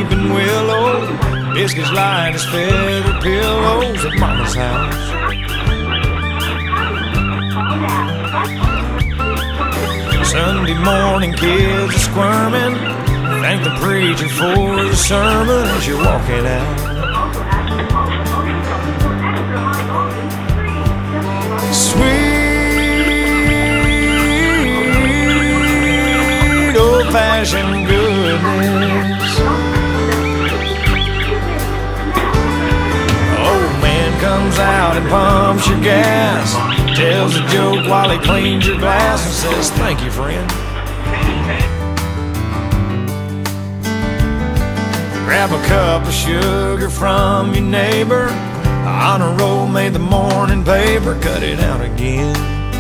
weeping willow. Biscuits light as feather pillows at Mama's house. Sunday morning kids are squirming. Thank the preacher for the sermon as you're walking out. Sweet old-fashioned goodness. Old man comes out and pumps your gas, tells a joke while he cleans your glass and says, "Thank you, friend." Grab a cup of sugar from your neighbor. On a roll made the morning paper, cut it out again.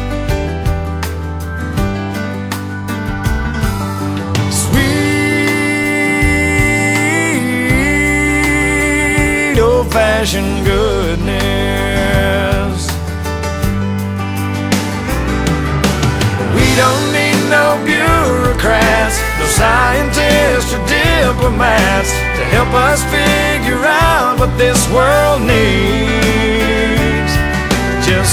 Sweet old-fashioned goodness. We don't need no bureaucrats, no scientists or diplomats to help us figure out what this world needs. Just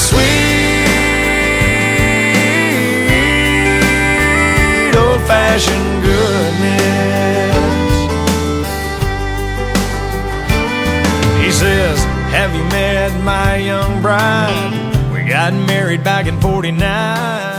sweet old-fashioned goodness. He says, "Have you met my young bride? We got married back in '49.